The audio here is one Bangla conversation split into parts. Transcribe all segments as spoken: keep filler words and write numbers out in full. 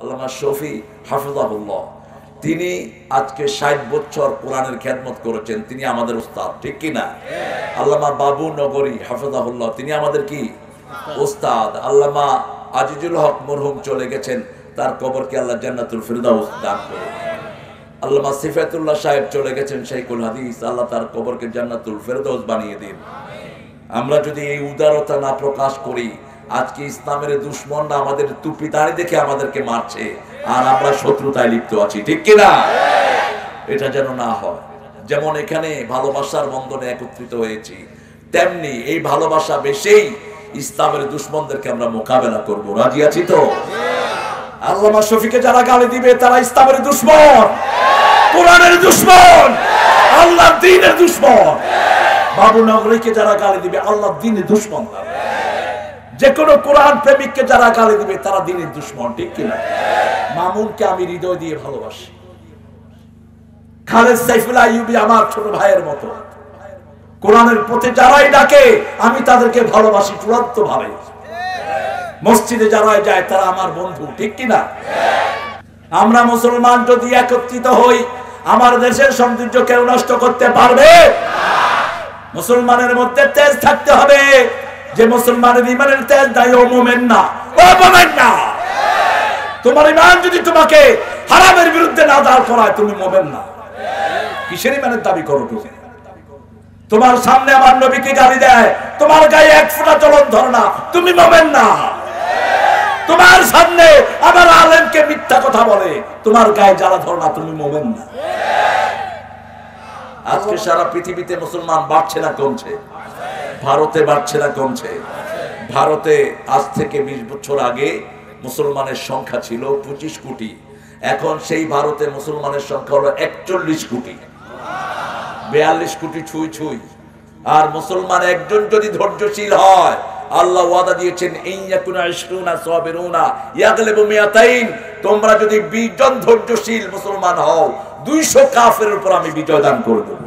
আল্লামা শফি হাফিজাহুল্লাহ, তিনি আজকে ষাট বছর কোরআনের খেদমত করেছেন, তিনি আমাদের উস্তাদ, ঠিক কিনা? আল্লামা বাবু নগরী হাফিজাহুল্লাহ, তিনি আমাদের কি উস্তাদ। আল্লামা আজিজুল হক মরহুম চলে গেছেন, তার কবরকে আল্লাহ জান্নাতুল ফিরদাউস দান করুন। আল্লামা সিফাতুল্লাহ সাহেব চলে গেছেন শাইখুল হাদিস, আল্লাহ তার কবরকে জান্নাতুল ফিরদাউস বানিয়ে দিন। আমরা যদি এই উদারতা না প্রকাশ করি, আজকে ইসলামের দুশমনরা আমাদের টুপি দাঁড়ি দেখে আমাদেরকে মারছে, আর আমরা শত্রুতায় লিপ্ত আছি, ঠিক কিনা? এটা যেন না হয়। যেমন এখানে ভালোবাসার বন্ধনে একত্রিত হয়েছি, তেমনি এই ভালোবাসা বেশেই ইসলামের দুশমনদেরকে আমরা মোকাবেলা করব। রাজি আছি তো? আল্লামা শফিকে যারা গালি দিবে তারা ইসলামের দুশমন, কোরআনের দুশমন, আল্লাহর দ্বীনের দুশমন। বাবু নগরীকে যারা গালি দিবে আল্লাহর দ্বীনের দুশমন। যে কোনো কোরআন প্রেমিককে যারা গালি দিবে তারা দ্বীনের দুশমন, ঠিক কিনা? মামুনকে আমি হৃদয় দিয়ে ভালোবাসি। খালেদ সাইফুল্লাহ আইয়ুবী আমার ছোট ভাইয়ের মতো। কোরআনের পথে যারাই ডাকে আমি তাদেরকে ভালোবাসি চূড়ান্ত ভাবে। মসজিদে যারা যায় তারা আমার বন্ধু, ঠিক কিনা? আমরা মুসলমান যদি একত্রিত হই, আমার দেশের সৌন্দর্য কেউ নষ্ট করতে পারবে? মুসলমানের মধ্যে তেজ থাকতে হবে। যে মুসলমানের ইমানের তেজ নাই ও মুমিন না, ও মুমিন না। তোমার ইমান যদি তোমাকে হারামের বিরুদ্ধে না দাঁড় করায়, তুমি মুমিন না। কিসের ইমানের দাবি করো তুমি? তোমার সামনে আমার নবীকে গালি দেয়, তোমার গায়ে এক ফোঁটা জ্বলন ধরে না, তুমি মুমিন না। তোমার সামনে আমার আলেমকে মিথ্যা কথা বলে, তোমার গায়ে জ্বালা ধরে না, তুমি মুমিন না। আজকে সারা পৃথিবীতে মুসলমান বাড়ছে না কমছে? ভারতে বাড়ছে না কমছে? ভারতে আজ থেকে বিশ বছর আগে মুসলমানের সংখ্যা ছিল পঁচিশ কোটি, এখন সেই ভারতে মুসলমানের সংখ্যা হলো একচল্লিশ কোটি, বিয়াল্লিশ কোটি ছুঁই ছুঁই। আর মুসলমান একজন যদি ধৈর্যশীল হয়, আল্লাহ ওয়াদা দিয়েছেন ইন্নাকুনা ইশরুনা সাবিরুনা ইয়াগলিবু মিয়াতাইন, তোমরা যদি বিশ জন ধৈর্যশীল মুসলমান হও, দুইশো কাফেরের উপর আমি বিজয় দান করে দেব।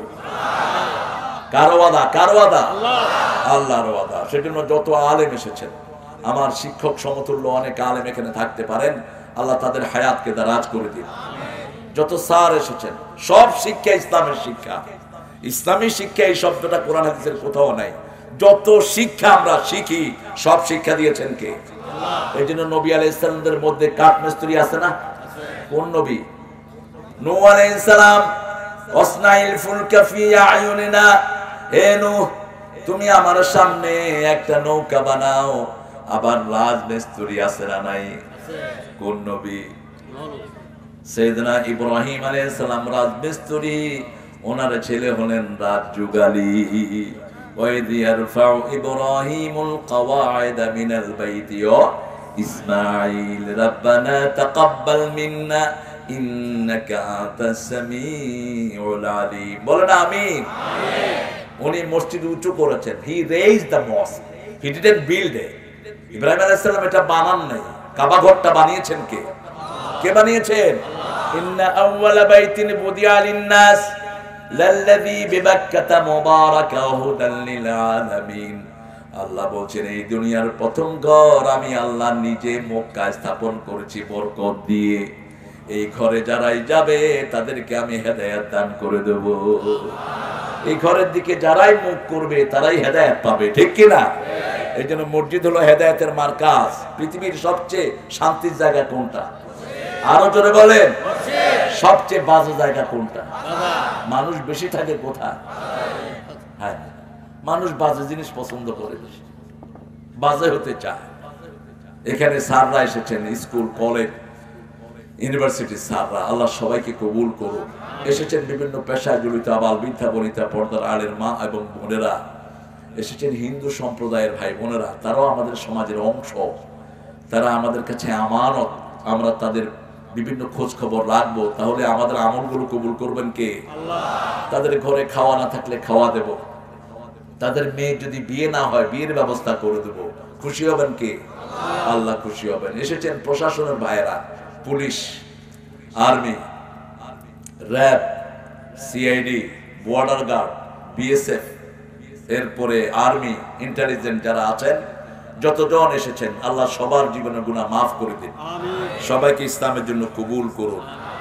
কার ওয়াদা? কার ওয়াদা? আল্লাহর ওয়াদা। সেজন্য যত আলেম এসেছেন, আমার শিক্ষক সমতুল্য অনেক আলেম এখানে থাকতে পারেন, আল্লাহ তাদের হায়াতকে দারাজ করে দিন। যত স্যার এসেছেন, সব শিক্ষা ইসলামের শিক্ষা। ইসলামী শিক্ষা এই শব্দটা কোরআন হাদিসের কোথাও নাই। যত শিক্ষা আমরা শিখি, সব শিক্ষা দিয়েছেন কে? এই জন্য নবী আলাইহিস সালামের মধ্যে কাঠমিস্ত্রি আছে না? কোন নবী? নূহ আলাইহিস সালাম, ওয়াসনাইল ফুলকা ফি আয়ুনিনা, হে নূহ তুমি আমার সামনে একটা নৌকা বানাও। আবার রাজমিস্ত্রি আছে না নাই? কোন নবী? সাইয়েদনা ইব্রাহিম আলাইহিস সালাম রাজমিস্ত্রি, ওনার ছেলে হলেন রাজযুগালী। وَإِذْ يَرْفَعُ إِبْرَاهِيمُ الْقَوَاعِدَ مِنَ الْبَيْتِ وَإِسْمَاعِيلُ رَبَّنَا تَقَبَّلْ مِنَّا إِنَّكَ أَنْتَ السَّمِيعُ الْعَلِيمُ। বলেন আমিন। উনি মসজিদ উঁচু করেছেন। He raised the mosque. He didn't build it. Ibrahim আলাইহিস সালাম এটা বানান নাই। কাবা ঘরটা বানিয়েছেন কে? কে বানিয়েছেন? ইন্না আউওয়ালা বাইতিন বুদিয়া লিন-নাস লাল্লাযী বিবাক্কাতা মুবারাকাও হুদাল লিল আলামিন। আল্লাহ বলেন এই দুনিয়ার প্রথম ঘর আমি আল্লাহ নিজে মক্কায় স্থাপন করেছি বরকত দিয়ে। এই ঘরে যারাই যাবে তাদেরকে আমি হেদায়েত দান করে দেব। এই ঘরের দিকে যারাই মুখ করবে তারাই হেদায়েত পাবে, ঠিক কি না? এই জন্য মসজিদ হলো হেদায়েতের মার্কাজ। পৃথিবীর সবচেয়ে শান্তির জায়গা কোনটা? আরো জোরে বলেন। সবচেয়ে বাজে জায়গা কোনটা? মানুষ বেশি থাকে কোথায়? হ্যাঁ, মানুষ বাজে জিনিস পছন্দ করে, বেশি বাজে হতে চায়। এখানে স্যাররা এসেছেন, স্কুল কলেজ ইউনিভার্সিটির স্যাররা, আল্লাহ সবাইকে কবুল করুন। এসেছেন বিভিন্ন পেশায় জড়িত আবাল বৃদ্ধা বনিতা পর্দার আলের মা এবং বোনেরা, এসেছেন হিন্দু সম্প্রদায়ের ভাই বোনেরা, তারাও আমাদের সমাজের অংশ, তারা আমাদের কাছে আমানত। আমরা তাদের বিভিন্ন খোঁজ খবর রাখবো, তাহলে আমাদের আমলগুলো কবুল করবেন কে? আল্লাহ। তাদের ঘরে খাওয়া না থাকলে খাওয়া দেব, তাদের মেয়ে যদি বিয়ে না হয় বিয়ের ব্যবস্থা করে দেব। খুশি হবেন কে? আল্লাহ খুশি হবেন। এসেছেন প্রশাসনের ভাইয়েরা, police, army, RAB, CID, border guard, BSF, এরপরে আর্মি, ইন্টেলিজেন্স যারা আছেন, যতজন এসেছেন আল্লাহ সবার জীবনের গুনাহ মাফ করে দিন, সবাইকে ইসলামের জন্য কবুল করুন।